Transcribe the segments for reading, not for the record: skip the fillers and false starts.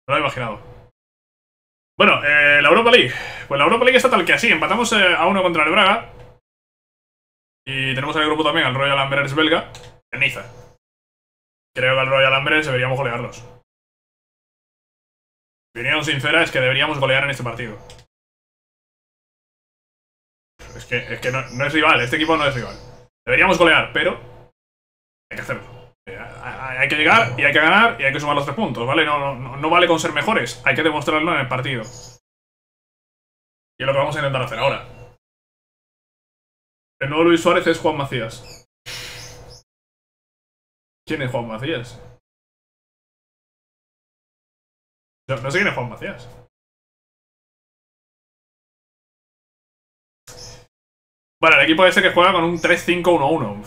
lo he imaginado. Bueno, la Europa League. Pues la Europa League está tal que así. Empatamos a uno contra el Braga. Y tenemos en el grupo también al Royal Amberes belga. En Niza. Creo que al Royal Amberes deberíamos golearlos. Mi opinión sincera es que deberíamos golear en este partido. Es que no es rival. Este equipo no es rival. Deberíamos golear, pero hay que hacerlo. Hay que llegar y hay que ganar y hay que sumar los 3 puntos, ¿vale? No vale con ser mejores. Hay que demostrarlo en el partido. Y es lo que vamos a intentar hacer ahora. El nuevo Luis Suárez es Juan Macías. ¿Quién es Juan Macías? No sé quién es Juan Macías. Vale, el equipo ese que juega con un 3-5-1-1.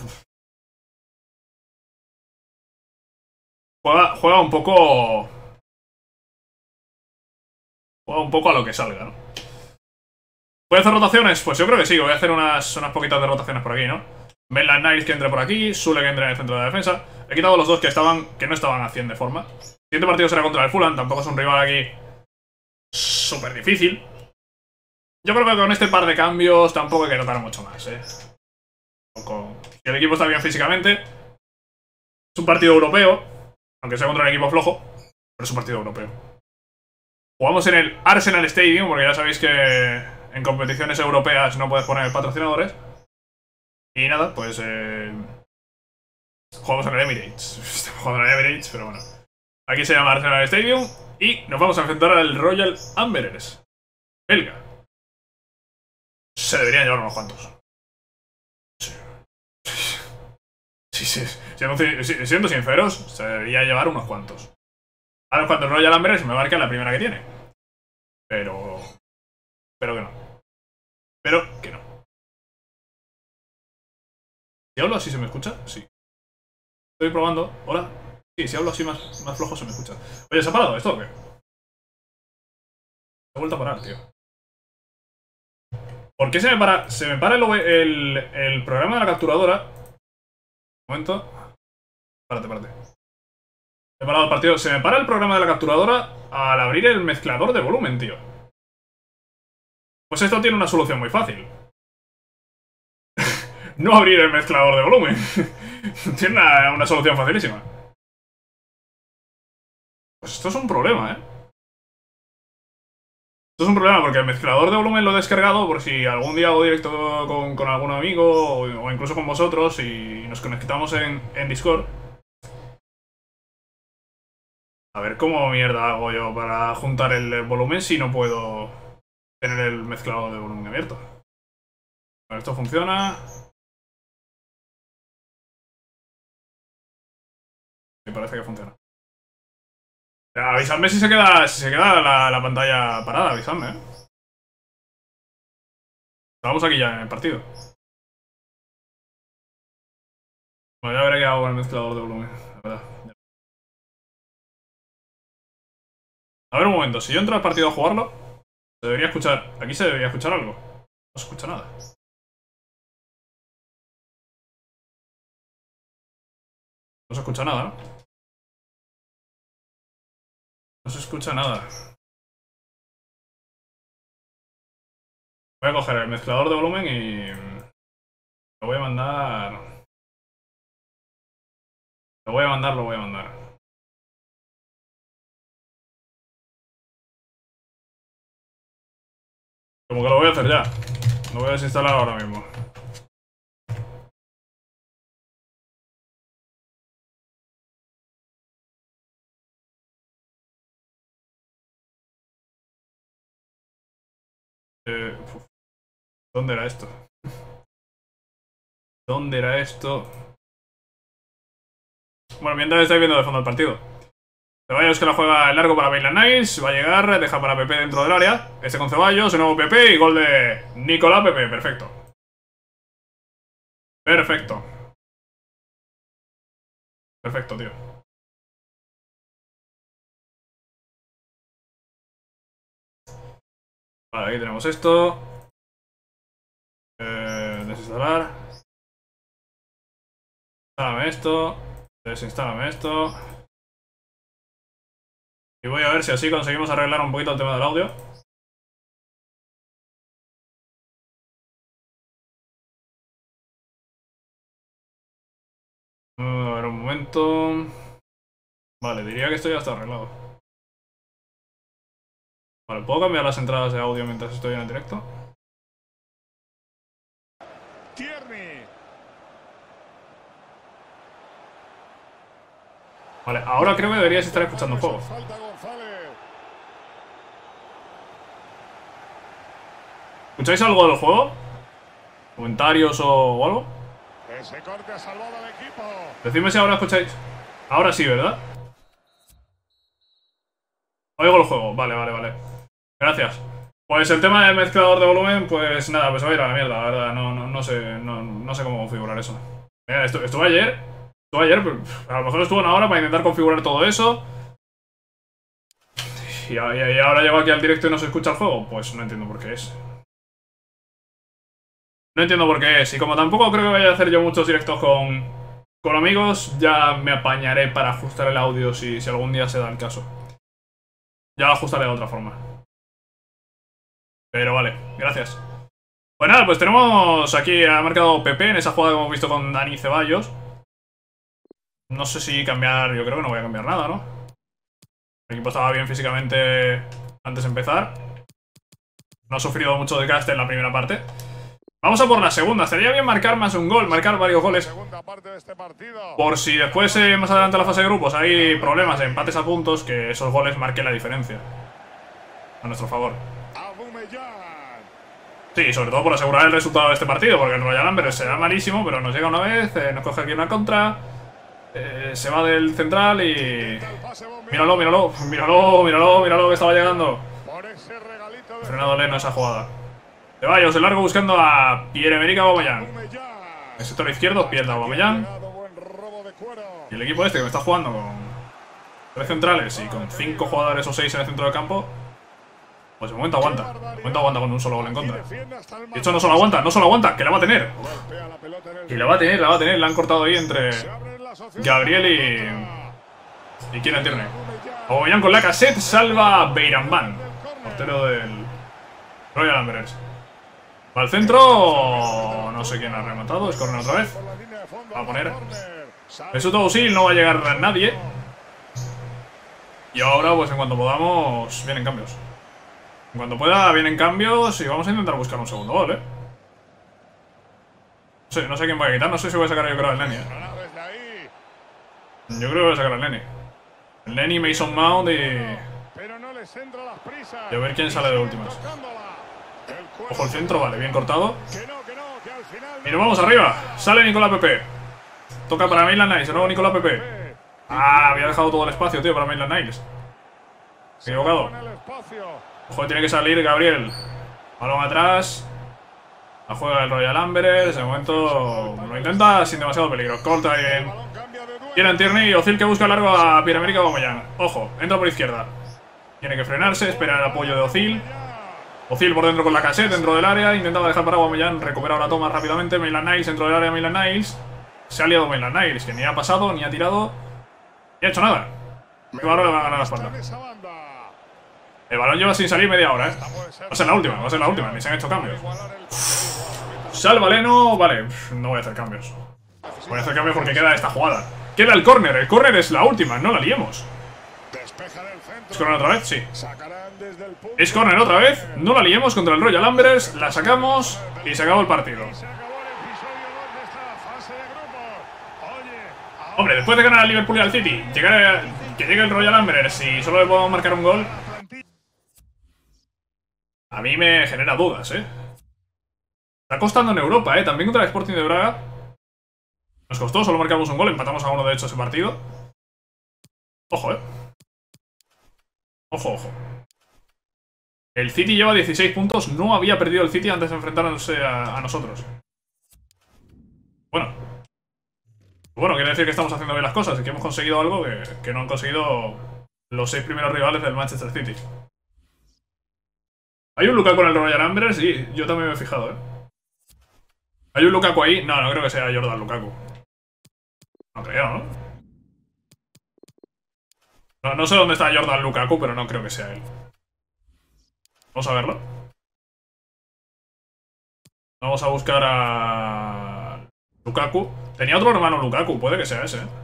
Juega un poco... Juega un poco a lo que salga, ¿no? ¿Voy a hacer rotaciones? Pues yo creo que sí. Voy a hacer unas poquitas de rotaciones por aquí, ¿no? Maitland Niles que entre por aquí, Sule que entre en el centro de la defensa. He quitado los dos que no estaban haciendo de forma. El siguiente partido será contra el Fulham. Tampoco es un rival aquí súper difícil. Yo creo que con este par de cambios tampoco hay que notar mucho más, ¿eh? Si el equipo está bien físicamente, es un partido europeo, aunque sea contra un equipo flojo, pero es un partido europeo. Jugamos en el Arsenal Stadium, porque ya sabéis que en competiciones europeas no puedes poner patrocinadores. Y nada, pues jugamos en el Emirates. Estamos jugando en el Emirates, pero bueno. Aquí se llama Arsenal Stadium y nos vamos a enfrentar al Royal Amberes belga. Se deberían llevar unos cuantos. Sí. Siendo sinceros, se debería llevar unos cuantos. Ahora cuando el Royal Amberes me marca la primera que tiene. Pero que no. Pero que no. Si hablo así se me escucha, sí. Estoy probando. Hola. Sí, si hablo así más flojo se me escucha. Oye, ¿se ha parado esto o qué? Se ha vuelto a parar, tío. ¿Por qué se me para? Se me para el programa de la capturadora. Un momento. Párate. He parado el partido. Se me para el programa de la capturadora al abrir el mezclador de volumen, tío. Pues esto tiene una solución muy fácil. No abrir el mezclador de volumen. Tiene una solución facilísima. Pues esto es un problema, ¿eh? Esto es un problema porque el mezclador de volumen lo he descargado por si algún día hago directo con algún amigo o incluso con vosotros y nos conectamos en Discord. A ver cómo mierda hago yo para juntar el volumen si no puedo tener el mezclador de volumen abierto. Bueno, esto funciona. Me parece que funciona. Avisadme si se queda la pantalla parada, avisadme, ¿eh? Vamos aquí ya en el partido. Bueno, ya veré qué hago con el mezclador de volumen, la verdad. A ver un momento, si yo entro al partido a jugarlo, se debería escuchar. Aquí se debería escuchar algo. No se escucha nada. No se escucha nada, ¿no? No se escucha nada. Voy a coger el mezclador de volumen y lo voy a mandar. Lo voy a mandar. Como que lo voy a hacer ya. Lo voy a desinstalar ahora mismo. Uf, ¿dónde era esto? ¿Dónde era esto? Bueno, mientras estáis viendo de fondo el partido. Ceballos que la juega largo para Maitland Niles. Va a llegar, deja para Pepe dentro del área. Este con Ceballos, de nuevo Pepe y gol de Nicolás Pepe. Perfecto. Perfecto. Perfecto, tío. Vale, aquí tenemos esto. Desinstalar. Instálame esto. Desinstálame esto. Y voy a ver si así conseguimos arreglar un poquito el tema del audio. A ver, un momento. Vale, diría que esto ya está arreglado. Vale, ¿puedo cambiar las entradas de audio mientras estoy en el directo? Vale, ahora creo que deberíais estar escuchando un juego. ¿Escucháis algo del juego? ¿Comentarios o algo? Decidme si ahora escucháis. Ahora sí, ¿verdad? Oigo el juego, vale. Gracias. Pues el tema del mezclador de volumen, pues nada, pues va a ir a la mierda, la verdad. No sé cómo configurar eso. Mira, estuve ayer, pero a lo mejor estuvo una hora para intentar configurar todo eso. Y ahora llego aquí al directo y no se escucha el juego. Pues no entiendo por qué es. No entiendo por qué es. Y como tampoco creo que vaya a hacer yo muchos directos con amigos, ya me apañaré para ajustar el audio si algún día se da el caso. Ya lo ajustaré de otra forma. Pero vale, gracias. Pues nada, pues tenemos aquí, ha marcado Pepe en esa jugada que hemos visto con Dani Ceballos. No sé si cambiar, yo creo que no voy a cambiar nada, ¿no? El equipo estaba bien físicamente antes de empezar. No ha sufrido mucho desgaste en la primera parte. Vamos a por la segunda. Estaría bien marcar más un gol, marcar varios goles. Por si después, más adelante en la fase de grupos, hay problemas de empates a puntos, que esos goles marquen la diferencia. A nuestro favor. Sí, sobre todo por asegurar el resultado de este partido, porque el Royal Amberes será malísimo, pero nos llega una vez, nos coge aquí una contra, se va del central y... Míralo, que estaba llegando. Frenado Leno esa jugada. Ceballos, el largo buscando a Pierre-Emerick Aubameyang. En el sector izquierdo, pierda Aubameyang. Y el equipo este que me está jugando con 3 centrales y con 5 jugadores o 6 en el centro del campo, pues de momento aguanta. De momento aguanta con un solo gol en contra. De hecho, no solo aguanta, que la va a tener. Y la va a tener. La han cortado ahí entre Gabriel y Kieran Tierney. Aubameyang con Lacazette salva a Beiranvand, portero del Royal Amberes. Va al centro. No sé quién ha rematado. Es córner otra vez. Va a poner Mesut Özil. No va a llegar nadie. Y ahora, pues en cuanto podamos, vienen cambios. En cuanto pueda, vienen cambios. Y vamos a intentar buscar un segundo gol, No sé quién voy a quitar. No sé si voy a sacar, yo creo, al Neni, Yo creo que voy a sacar al Neni. El Neni, Mason Mount y a ver quién sale de últimas. Ojo el centro, vale, bien cortado. Y nos vamos arriba. Sale Nicolás Pepe. Toca para Maitland Niles, de nuevo Nicolás Pepe. Ah, había dejado todo el espacio, tío, para Maitland Niles. Equivocado. Ojo, tiene que salir Gabriel. Balón atrás. La juega el Royal Amberes. De momento lo intenta sin demasiado peligro. Corta bien. Kieran Tierney y Özil que busca largo a Pierre-Emerick Aubameyang. Ojo, entra por izquierda. Tiene que frenarse, esperar el apoyo de Özil. Özil por dentro con la Lacazette dentro del área. Intentaba dejar para Aubameyang. Recupera la toma rápidamente. Maitland Niles dentro del área. Maitland Niles. Se ha liado Maitland Niles, que ni ha pasado, ni ha tirado, ni ha hecho nada. El balón le va a ganar la espalda. El balón lleva sin salir media hora, Va a ser la última, ni se han hecho cambios. Salva Leno. Vale, no voy a hacer cambios. Voy a hacer cambios porque queda esta jugada. Queda el córner es la última, no la liemos. ¿Es córner otra vez? Sí. Es córner otra vez, no la liemos contra el Royal Amberes. La sacamos y se acabó el partido. Hombre, después de ganar al Liverpool y al City, que llegue el Royal Amberes y solo le podemos marcar un gol, a mí me genera dudas, Está costando en Europa, también contra el Sporting de Braga. Nos costó, solo marcamos un gol, empatamos a 1 de hecho ese partido. Ojo, Ojo. El City lleva 16 puntos, no había perdido el City antes de enfrentarse a nosotros. Bueno, quiere decir que estamos haciendo bien las cosas y que hemos conseguido algo que no han conseguido los 6 primeros rivales del Manchester City. ¿Hay un Lukaku con el Royal Amberes? Sí, yo también me he fijado, ¿Hay un Lukaku ahí? No creo que sea Jordan Lukaku. No creo, ¿no? No sé dónde está Jordan Lukaku, pero no creo que sea él. Vamos a verlo. Vamos a buscar a Lukaku. Tenía otro hermano Lukaku, puede que sea ese, ¿eh?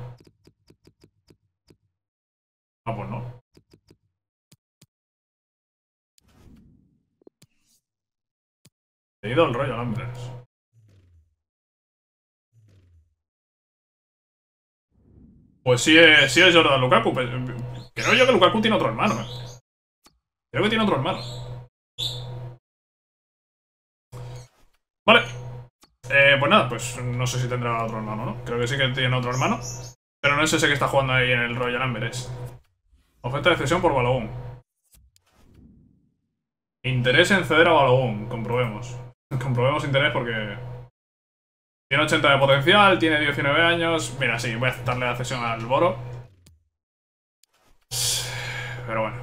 Ah, pues no. He ido al Royal Ambulance. Pues sí es Jordan Lukaku. Creo yo que Lukaku tiene otro hermano, ¿eh? Creo que tiene otro hermano. Vale. Pues nada, pues no sé si tendrá otro hermano, ¿no? Creo que sí que tiene otro hermano. Pero no es ese que está jugando ahí en el Royal Ambulance. Oferta de cesión por Balogun. Interés en ceder a Balogun. Comprobemos. Comprobemos interés porque... Tiene 80 de potencial, tiene 19 años. Mira, sí, voy a aceptarle la cesión al Boro. Pero bueno,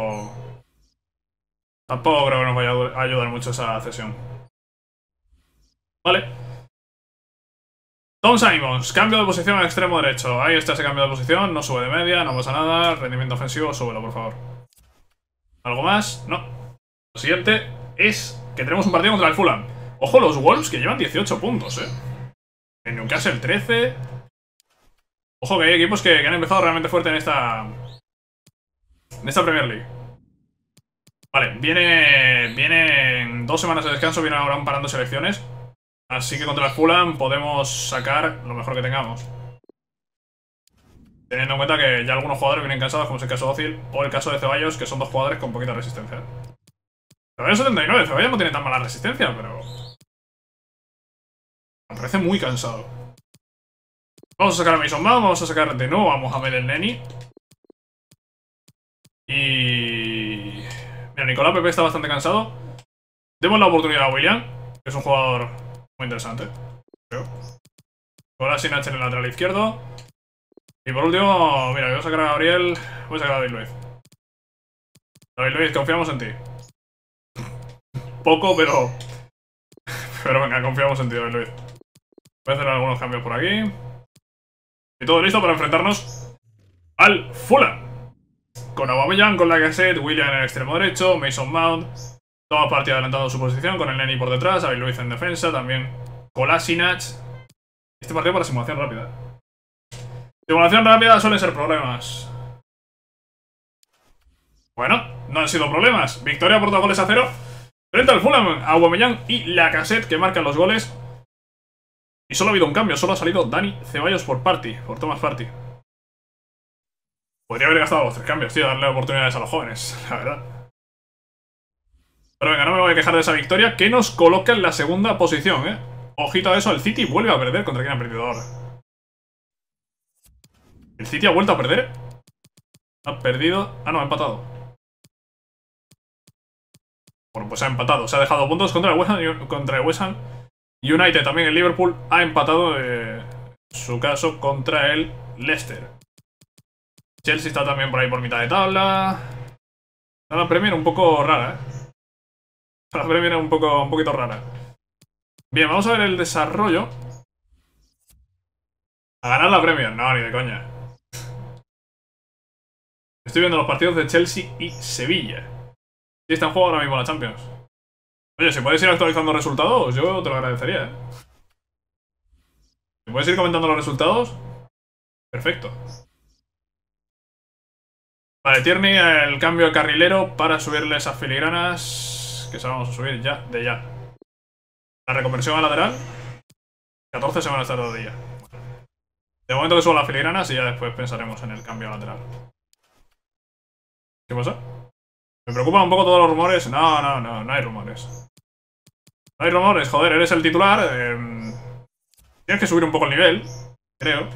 tampoco creo que nos vaya a ayudar mucho esa cesión. Vale. Tom Simons, cambio de posición al extremo derecho. Ahí está ese cambio de posición, no sube de media, no pasa nada. Rendimiento ofensivo, súbelo, por favor. ¿Algo más? No. Lo siguiente es que tenemos un partido contra el Fulham. Ojo, los Wolves que llevan 18 puntos, En Newcastle 13. Ojo que hay equipos que han empezado realmente fuerte en esta Premier League. Vale, vienen 2 semanas de descanso, viene ahora parando selecciones. Así que contra el Fulham podemos sacar lo mejor que tengamos. Teniendo en cuenta que ya algunos jugadores vienen cansados, como es el caso de Ozil o el caso de Ceballos, que son 2 jugadores con poquita resistencia. Ceballos 79, Ceballos no tiene tan mala resistencia, pero... me parece muy cansado. Vamos a sacar a Mason Mount, vamos a sacar de nuevo a Mohamed El Neni. Y... mira, Nicolás Pepe está bastante cansado. Demos la oportunidad a William, que es un jugador muy interesante, creo. Ahora sin H en el lateral izquierdo. Y por último, mira, voy a sacar a Gabriel. Voy a sacar a David Luiz. David Luiz, confiamos en ti. Poco, pero... pero venga, confiamos en ti, David Luiz. Voy a hacer algunos cambios por aquí. Y todo listo para enfrentarnos al Fulham. Con Aubameyang, con Lacazette, William en el extremo derecho, Mason Mount. Toda partida adelantando su posición, con el Neni por detrás, David Luiz en defensa, también Kolasinac. Este partido para simulación rápida. Simulación rápida suelen ser problemas. Bueno, no han sido problemas. Victoria por 2 goles a 0. Frente al Fulham, Aubameyang y Lacazette que marcan los goles. Y solo ha habido un cambio, solo ha salido Dani Ceballos por Thomas Partey. Podría haber gastado los 3 cambios, tío, darle oportunidades a los jóvenes, la verdad. Pero venga, no me voy a quejar de esa victoria, que nos coloca en la segunda posición, Ojito a eso, el City vuelve a perder. ¿Contra quién ha perdido ahora? ¿El City ha vuelto a perder? Ha perdido... ah, no, ha empatado. Bueno, pues ha empatado. Se ha dejado puntos contra el West Ham United. También el Liverpool ha empatado su caso contra el Leicester. Chelsea está también por ahí por mitad de tabla. La Premier un poco rara, La Premier un poquito rara. Bien, vamos a ver el desarrollo. A ganar la Premier. No, ni de coña. Estoy viendo los partidos de Chelsea y Sevilla. Sí, está en juego ahora mismo la Champions. Oye, si puedes ir actualizando resultados, yo te lo agradecería, Si puedes ir comentando los resultados, perfecto. Vale, Tierney, el cambio de carrilero para subirle esas filigranas. Que se vamos a subir ya, de ya. La reconversión a lateral. 14 semanas tarde de día. De momento que subo las filigranas y ya después pensaremos en el cambio a lateral. ¿Qué pasa? Me preocupan un poco todos los rumores. No hay rumores. No hay rumores, joder, eres el titular. Tienes que subir un poco el nivel, creo.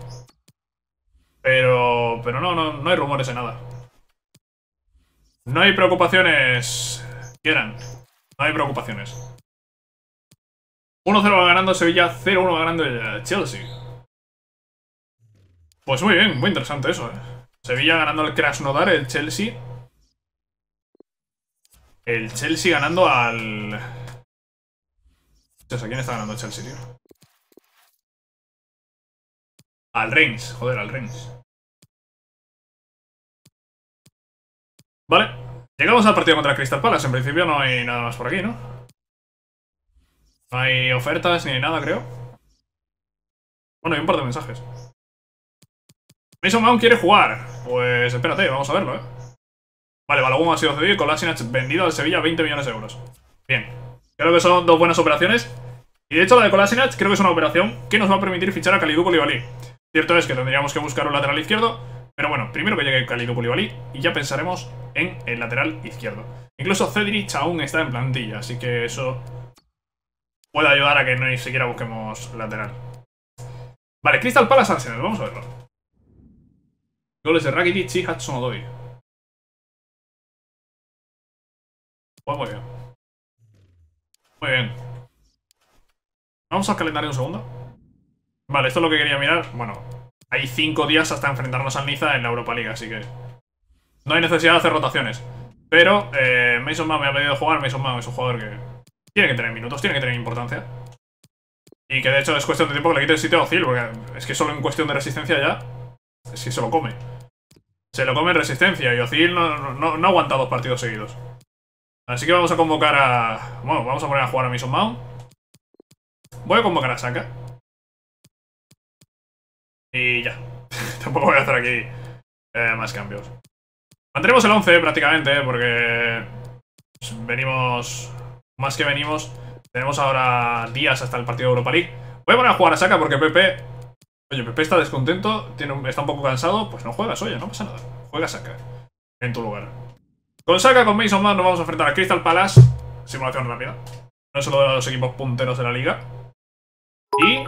Pero no hay rumores de nada. No hay preocupaciones. Quieran. No hay preocupaciones. 1-0 va ganando Sevilla, 0-1 va ganando el Chelsea. Pues muy bien, muy interesante eso, Sevilla ganando al Krasnodar, el Chelsea. El Chelsea ganando al... ¿a quién está ganando el Chelsea, tío? Al Reims, joder, al Reims. Vale. Llegamos al partido contra Crystal Palace. En principio no hay nada más por aquí, ¿no? No hay ofertas ni hay nada, creo. Bueno, hay un par de mensajes. Mason Mount quiere jugar. Pues espérate, vamos a verlo, Vale, Balogun ha sido cedido y Kolasinac vendido al Sevilla 20 millones de euros. Bien. Creo que son dos buenas operaciones. Y de hecho la de Kolasinac creo que es una operación que nos va a permitir fichar a Kalidou Koulibaly. Cierto es que tendríamos que buscar un lateral izquierdo, pero bueno, primero que llegue Kalidou Koulibaly y ya pensaremos en el lateral izquierdo. Incluso Cedric aún está en plantilla, así que eso puede ayudar a que no ni siquiera busquemos lateral. Vale, Crystal Palace Arsenal, vamos a verlo. Goles de Rakitic y Hudson-Odoi. Pues muy bien. Muy bien. Vamos al calendario un segundo. Vale, esto es lo que quería mirar. Bueno, hay 5 días hasta enfrentarnos al Niza en la Europa League, así que no hay necesidad de hacer rotaciones. Pero Mason Mount me ha pedido jugar. Mason Mount es un jugador que tiene que tener minutos, tiene que tener importancia. Y que de hecho es cuestión de tiempo que le quite el sitio a Ozil, porque es que solo en cuestión de resistencia ya es que se lo come. Se lo come en resistencia y Ozil no aguanta 2 partidos seguidos. Así que vamos a convocar a... Bueno, vamos a poner a jugar a Mason Mount. Voy a convocar a Saka. Y ya. Tampoco voy a hacer aquí más cambios. Mantendremos el 11 prácticamente, porque venimos... Más que venimos, tenemos ahora días hasta el partido de Europa League. Voy a poner a jugar a Saka porque Pepe... Oye, Pepe está descontento, está un poco cansado. Pues no juegas, oye, no pasa nada. Juega Saka en tu lugar. Con Saka, con Mason Mount nos vamos a enfrentar a Crystal Palace. Simulación rápida. No solo de los equipos punteros de la liga. Y...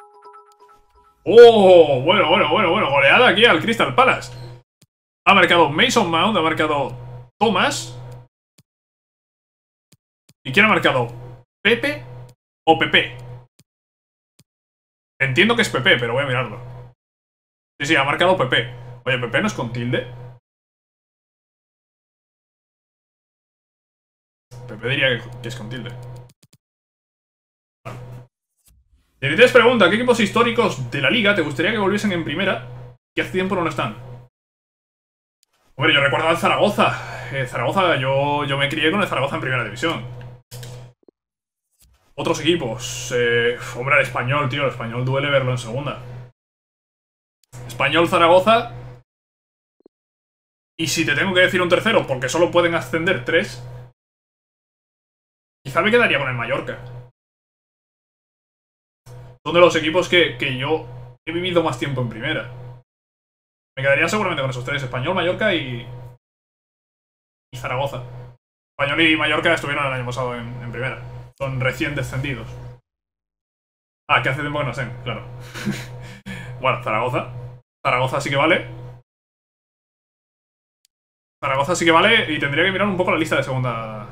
¡Oh! Bueno. Goleada aquí al Crystal Palace. Ha marcado Mason Mount, ha marcado Thomas. ¿Y quién ha marcado? ¿Pepe o Pepe? Entiendo que es Pepe, pero voy a mirarlo. Sí, ha marcado Pepe. Oye, ¿Pepe no es con tilde? Pepe diría que es con tilde. Vale. 23 pregunta, ¿qué equipos históricos de la liga te gustaría que volviesen en primera? Que hace tiempo no lo están. Hombre, yo recuerdo al Zaragoza. Zaragoza, yo me crié con el Zaragoza en primera división. Otros equipos. Hombre, el Español, tío. El Español duele verlo en segunda. Español, Zaragoza. Y si te tengo que decir un tercero, porque solo pueden ascender 3, quizá me quedaría con el Mallorca. Son de los equipos que yo he vivido más tiempo en primera. Me quedaría seguramente con esos 3. Español, Mallorca y Zaragoza. Español y Mallorca estuvieron el año pasado en primera. Son recién descendidos. Ah, que hace tiempo que no estén, claro. Bueno, Zaragoza. Zaragoza sí que vale. Zaragoza sí que vale y tendría que mirar un poco la lista de segunda.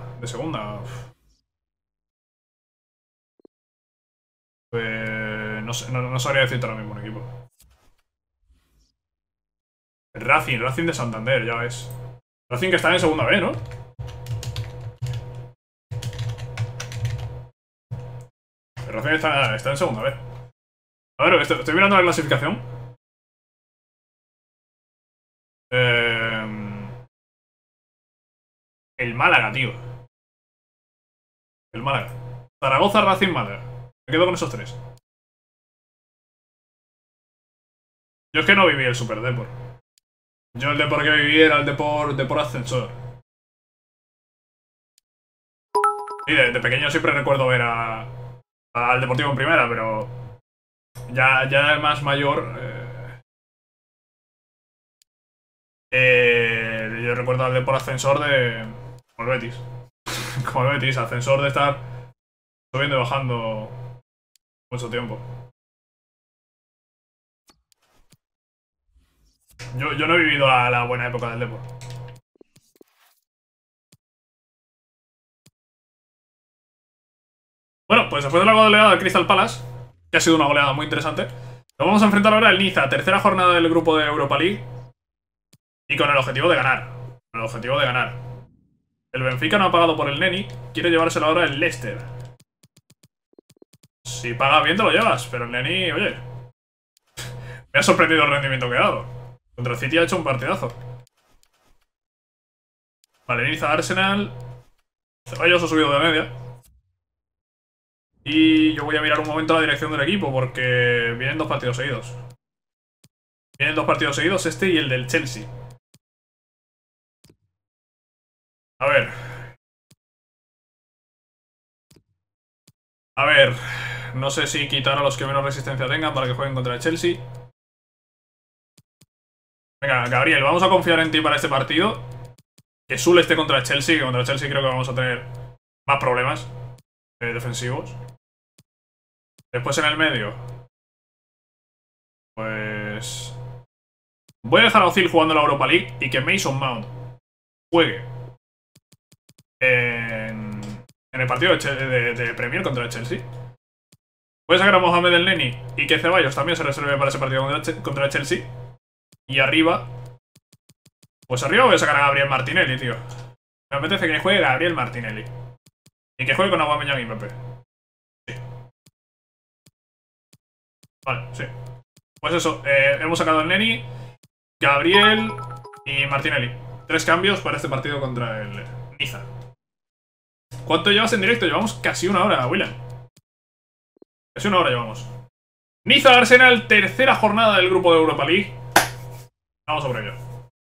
Pues no sé, no sabría decirte ahora mismo un equipo. Racing de Santander, ya ves. Racing que está en segunda B, ¿no? El Racing está en segunda B. A ver, estoy mirando la clasificación. El Málaga, tío. El Málaga. Zaragoza, Racing, Málaga. Me quedo con esos 3. Yo es que no viví el Super Depor. Yo el Depor que viví era el Depor Ascensor. Y de pequeño siempre recuerdo ver al Deportivo en primera, pero ya más mayor. Yo recuerdo al Depor Ascensor como el Betis. Como el Betis, ascensor de estar subiendo y bajando mucho tiempo. Yo no he vivido la buena época del Depor. Bueno, pues después de la goleada del Crystal Palace, que ha sido una goleada muy interesante, nos vamos a enfrentar ahora al Niza, tercera jornada del grupo de Europa League. Y con el objetivo de ganar. Con el objetivo de ganar. El Benfica no ha pagado por el Neni, quiere llevárselo ahora el Leicester. Si paga bien te lo llevas, pero el Neni, oye, me ha sorprendido el rendimiento que ha dado. Contra el City ha hecho un partidazo. Vale, Niza Arsenal. Ceballos ha subido de media. Y yo voy a mirar un momento la dirección del equipo porque vienen 2 partidos seguidos. Vienen 2 partidos seguidos, este y el del Chelsea. A ver. A ver. No sé si quitar a los que menos resistencia tengan para que jueguen contra el Chelsea. Venga, Gabriel, vamos a confiar en ti para este partido. Que Zule esté contra el Chelsea, que contra el Chelsea creo que vamos a tener más problemas defensivos. Después en el medio. Pues... voy a dejar a Ozil jugando la Europa League y que Mason Mount juegue en el partido de Premier contra el Chelsea. Voy a sacar a Mohamed El Neni y que Ceballos también se reserve para ese partido contra el Chelsea. Y arriba... pues arriba voy a sacar a Gabriel Martinelli, tío. Me apetece que juegue Gabriel Martinelli. Y que juegue con Aubameyang y Mbappé. Sí. Vale, sí. Pues eso, hemos sacado el Neni, Gabriel y Martinelli. 3 cambios para este partido contra el Niza. ¿Cuánto llevas en directo? Llevamos casi 1 hora, William. Casi 1 hora llevamos. Niza Arsenal, tercera jornada del grupo de Europa League. Vamos sobre ello.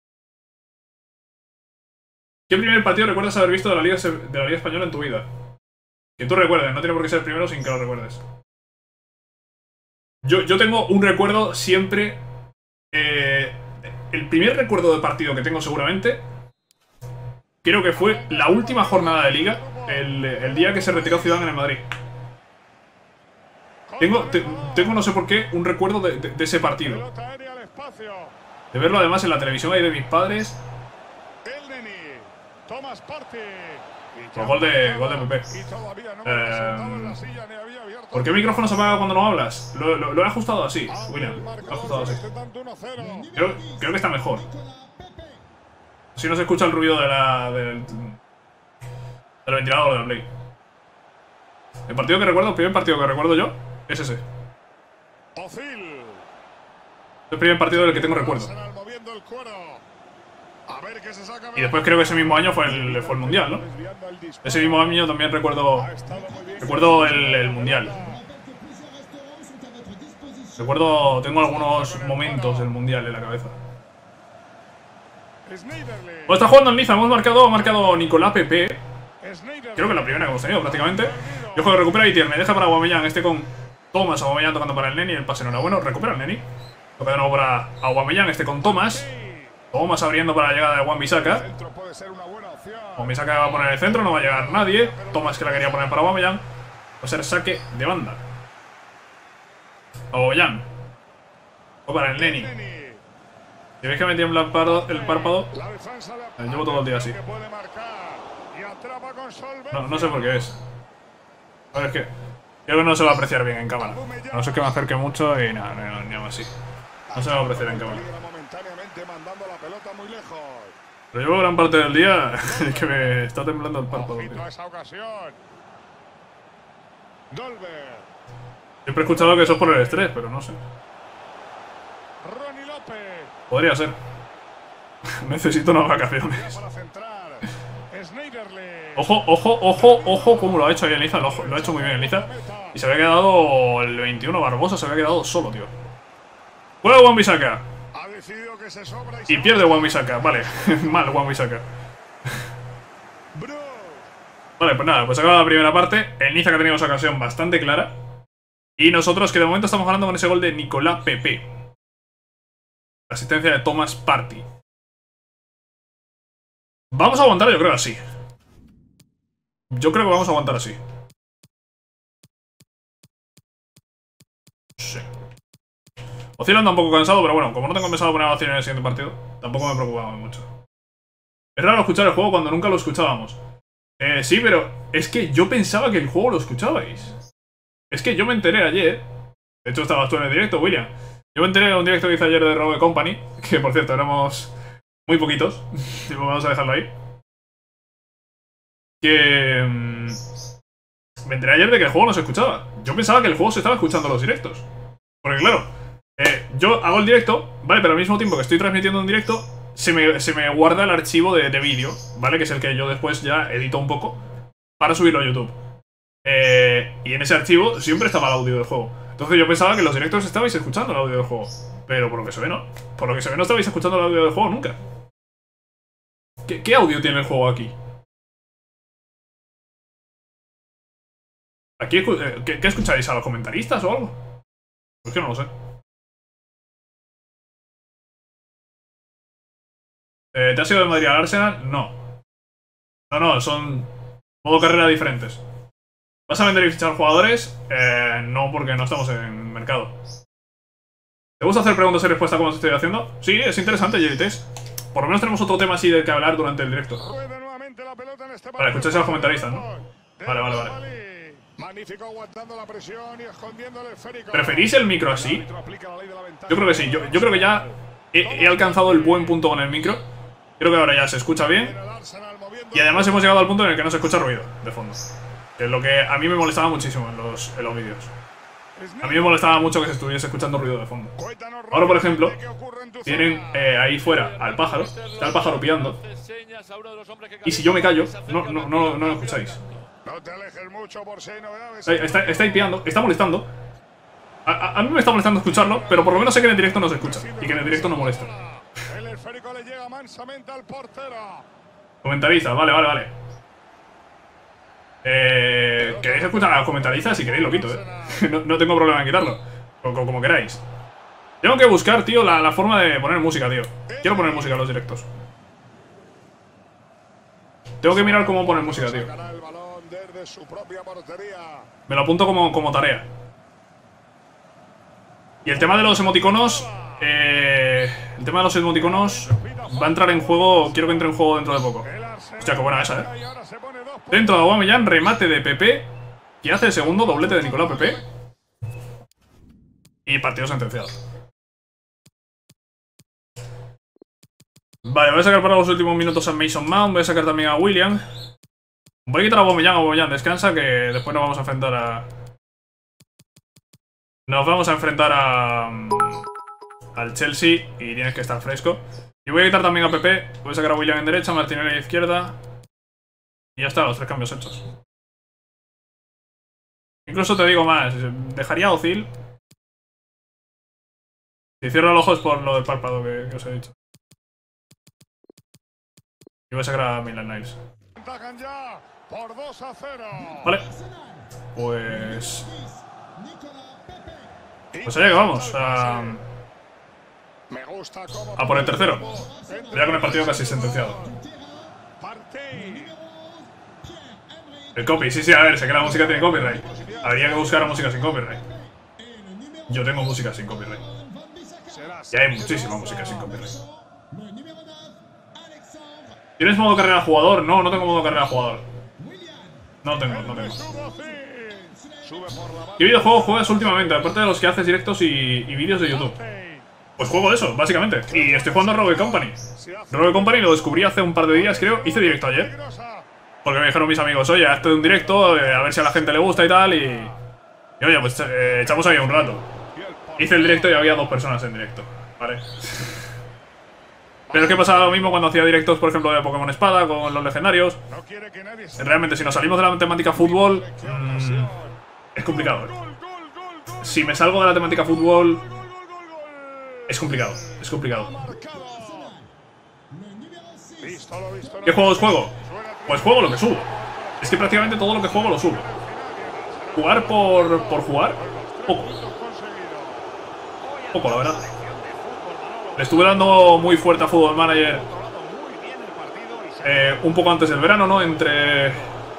¿Qué primer partido recuerdas haber visto de la Liga Española en tu vida? Que tú recuerdes, no tiene por qué ser el primero sin que lo recuerdes. Yo tengo un recuerdo siempre... el primer recuerdo de partido que tengo seguramente... creo que fue la última jornada de Liga, el día que se retiró Zidane en el Madrid. Tengo no sé por qué, un recuerdo de ese partido. De verlo además en la televisión ahí de mis padres. Con gol de Pepe. ¿Por qué el micrófono se apaga cuando no hablas? Lo he ajustado así, William. Lo he ajustado así. Creo que está mejor. Si no se escucha el ruido del ventilador de la Play. El partido que recuerdo, el primer partido que recuerdo yo, es ese. El primer partido del que tengo recuerdo. Y después creo que ese mismo año fue el Mundial, ¿no? Ese mismo año también recuerdo el Mundial. Tengo algunos momentos del Mundial en la cabeza. Pues está jugando el Niza, ha marcado Nicolás Pepe. Creo que es la primera que hemos tenido prácticamente. Yo juego recupera y me deja para Aubameyang, con Thomas, Aubameyang tocando para el Neni, el pase no era bueno, recupera el Neni. Toca de nuevo para Aubameyang, con Thomas. Thomas abriendo para la llegada de Wan-Bissaka. Wan-Bissaka va a poner el centro, no va a llegar nadie. Thomas que la quería poner para Aubameyang. Va a ser saque de banda. Aubameyang. O para el Neni. Si veis que me tiembla el párpado, llevo todo el día así. No sé por qué es. A ver, es que creo que no se va a apreciar bien en cámara. A no ser que me acerque mucho y nada, ni aún así. No se va a apreciar en cámara. Pero llevo gran parte del día que me está temblando el párpado. Siempre he escuchado que eso es por el estrés, pero no sé. Podría ser. Necesito unas vacaciones. Ojo, cómo lo ha hecho ahí el Niza. Lo ha hecho muy bien el Niza. Y se había quedado el 21 Barbosa, se había quedado solo, tío. Juega Wan-Bissaka. Y pierde Wan-Bissaka, vale. Mal Wan-Bissaka. Vale, pues nada, pues acaba la primera parte. El Niza que ha tenido esa ocasión bastante clara. Y nosotros que de momento estamos ganando con ese gol de Nicolás Pepe. La asistencia de Thomas Partey. Vamos a aguantar, yo creo así. Yo creo que vamos a aguantar así. Sí. Ozil anda un poco cansado, pero bueno, como no tengo pensado poner a Ozil en el siguiente partido, tampoco me preocupaba mucho. Es raro escuchar el juego cuando nunca lo escuchábamos. Sí, pero es que yo pensaba que el juego lo escuchabais. Es que yo me enteré ayer. De hecho, estabas tú en el directo, William. Yo me enteré de un directo que hice ayer de Rogue Company. Que por cierto, éramos muy poquitos. Vamos a dejarlo ahí. Que... me enteré ayer de que el juego no se escuchaba. Yo pensaba que el juego se estaba escuchando en los directos. Porque claro, yo hago el directo, vale, pero al mismo tiempo que estoy transmitiendo en directo, se me guarda el archivo de vídeo, ¿vale? Que es el que yo después ya edito un poco para subirlo a YouTube. Y en ese archivo siempre estaba el audio del juego. Entonces yo pensaba que en los directos estabais escuchando el audio del juego. Pero por lo que se ve no. Por lo que se ve no estabais escuchando el audio del juego nunca. ¿Qué audio tiene el juego aquí? ¿Aquí ¿qué escucháis? ¿A los comentaristas o algo? Pues que no lo sé. ¿Te has ido de Madrid al Arsenal? No. No, son modo carrera diferentes. ¿Vas a vender y fichar jugadores? No, porque no estamos en mercado. ¿Te gusta hacer preguntas y respuestas como os estoy haciendo? Sí, es interesante, JTS. Por lo menos tenemos otro tema así del que hablar durante el directo. Vale, escucháis a los comentaristas, ¿no? Vale. ¿Preferís el micro así? Yo creo que sí. Yo creo que ya he alcanzado el buen punto con el micro. Creo que ahora ya se escucha bien. Y además hemos llegado al punto en el que no se escucha ruido de fondo. Que es lo que a mí me molestaba muchísimo en los vídeos. A mí me molestaba mucho que se estuviese escuchando ruido de fondo. Ahora, por ejemplo, tienen ahí fuera al pájaro. Está el pájaro piando. Y si yo me callo, no lo escucháis. Está ahí piando, está molestando. A mí me está molestando escucharlo, pero por lo menos sé que en el directo no se escucha. Y que en el directo no molesta. Comentaristas, vale. ¿Queréis escuchar a los comentaristas? Si queréis lo quito, no tengo problema en quitarlo. Como queráis. Tengo que buscar, tío, la forma de poner música, tío. Quiero poner música en los directos. Tengo que mirar cómo poner música, tío. Me lo apunto como tarea. Y el tema de los emoticonos... el tema de los emoticonos va a entrar en juego... Quiero que entre en juego dentro de poco. Hostia, qué buena esa, Dentro de Aubameyang, remate de Pepe, que hace el segundo, doblete de Nicolás Pepe. Y partido sentenciado. Vale, voy a sacar para los últimos minutos a Mason Mount. Voy a sacar también a William. Voy a quitar a Aubameyang, descansa, que después nos vamos a enfrentar a... al Chelsea y tienes que estar fresco. Y voy a quitar también a Pepe. Voy a sacar a William en derecha, Martinelli en izquierda. Y ya está, los 3 cambios hechos. Incluso te digo más, dejaría a Ozil. Si cierro los ojos por lo del párpado que os he dicho. Y voy a sacar a Milan Niles. Vale. Pues allá que vamos. A por el tercero. Ya con el partido casi sentenciado. El copy, sí, a ver, sé que la música tiene copyright. Habría que buscar música sin copyright. Yo tengo música sin copyright. Y hay muchísima música sin copyright. ¿Tienes modo carrera jugador? No tengo modo carrera jugador. No tengo. ¿Qué videojuegos juegas últimamente? Aparte de los que haces directos y vídeos de YouTube. Pues juego eso, básicamente. Y estoy jugando a Rogue Company. Rogue Company lo descubrí hace un par de días, creo. Hice directo ayer. Porque me dijeron mis amigos, oye, hazte un directo, a ver si a la gente le gusta y tal. Y oye, pues echamos ahí un rato. Hice el directo y había 2 personas en directo. Vale. Pero es que pasaba lo mismo cuando hacía directos, por ejemplo, de Pokémon Espada, con los legendarios. Realmente, si nos salimos de la temática fútbol, es complicado. Si me salgo de la temática fútbol, es complicado. ¿Qué juegos juego? Pues juego lo que subo. Es que prácticamente todo lo que juego lo subo. Jugar por jugar, poco, la verdad. Le estuve dando muy fuerte a Football Manager un poco antes del verano, ¿no? Entre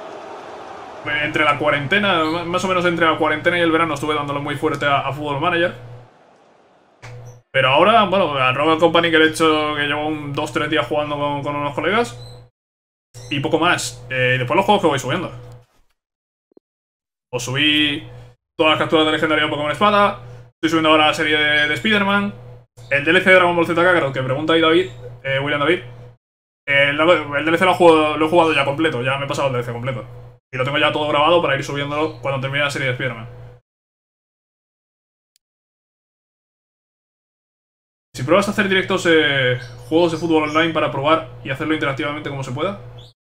la cuarentena, más o menos entre la cuarentena y el verano estuve dándole muy fuerte a Football Manager. Pero ahora, bueno, a Rogue Company que le he hecho, que llevo 2-3 días jugando con unos colegas. Y poco más. Después los juegos que voy subiendo. Os subí todas las capturas de legendario de Pokémon Espada. Estoy subiendo ahora la serie de Spider-Man. El DLC de Dragon Ball Z Kakarot, que pregunta ahí David, William David. El DLC lo he jugado ya completo, ya me he pasado el DLC completo. Y lo tengo ya todo grabado para ir subiéndolo cuando termine la serie de Spider-Man. Si ¿Pruebas a hacer directos juegos de fútbol online para probar y hacerlo interactivamente como se pueda?